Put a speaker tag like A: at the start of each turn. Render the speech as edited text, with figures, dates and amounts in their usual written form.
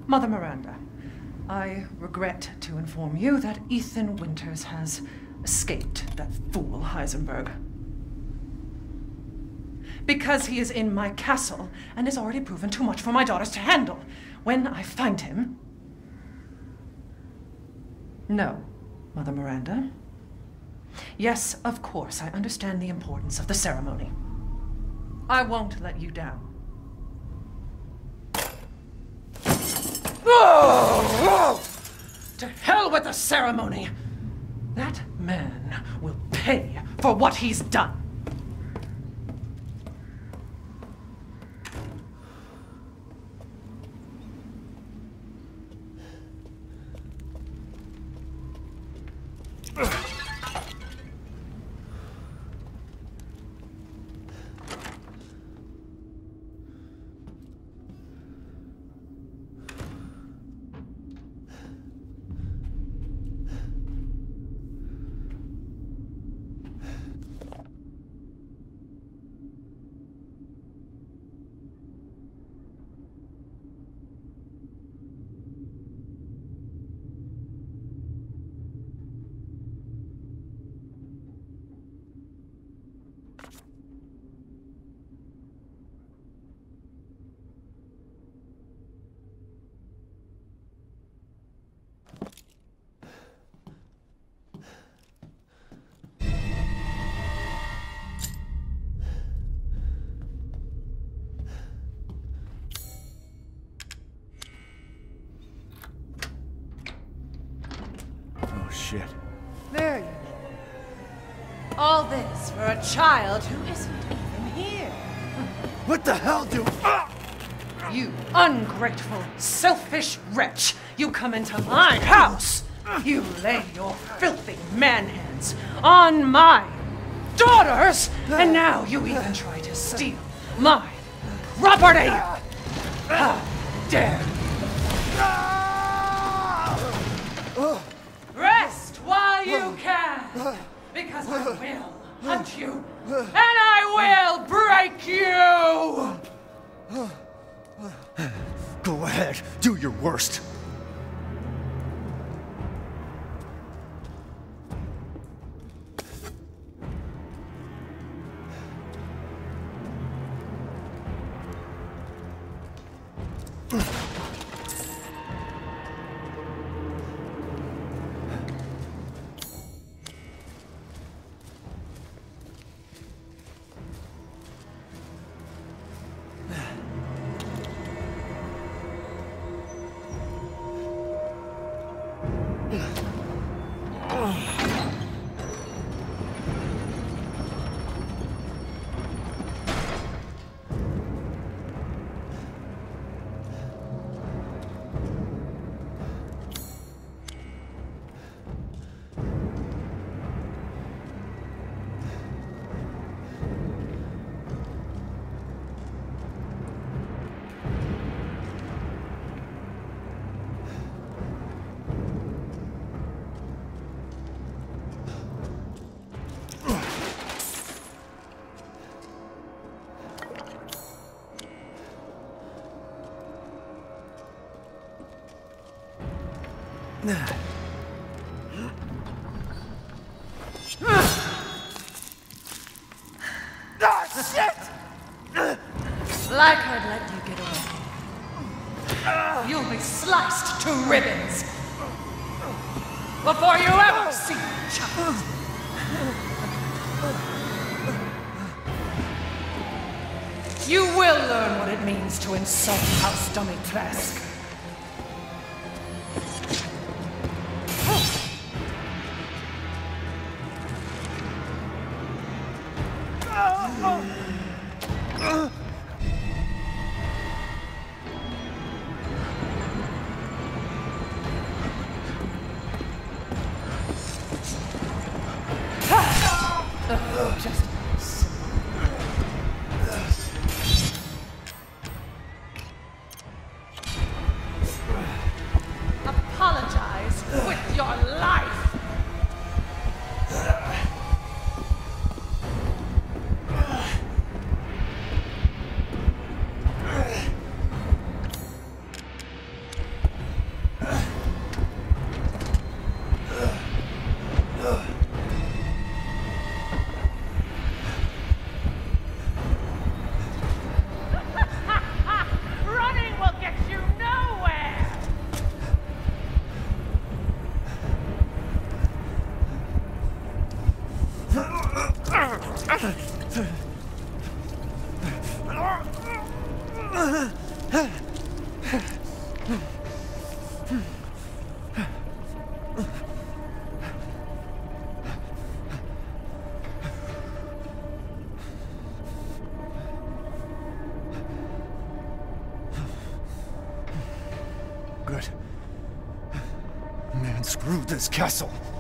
A: Mother Miranda, I regret to inform you that Ethan Winters has escaped that fool Heisenberg. Because he is in my castle and has already proven too much for my daughters to handle. When I find him... No, Mother Miranda. Yes, of course, I understand the importance of the ceremony. I won't let you down. Oh! To hell with the ceremony! That man will pay for what he's done.
B: Shit.
A: There you go. All this for a child who isn't even here.
B: What the hell do...
A: You ungrateful, selfish wretch! You come into my house! You lay your filthy man-hands on my daughters! And now you even try to steal my property! How dare you! Rest while you can! Because I will hunt you! And I will break you!
B: Go ahead, do your worst.
A: Like I'd let you get away. You'll be sliced to ribbons before you ever see a child. You will learn what it means to insult House Dimitrescu. Apologize with your life.
B: Good. Man, screw this castle.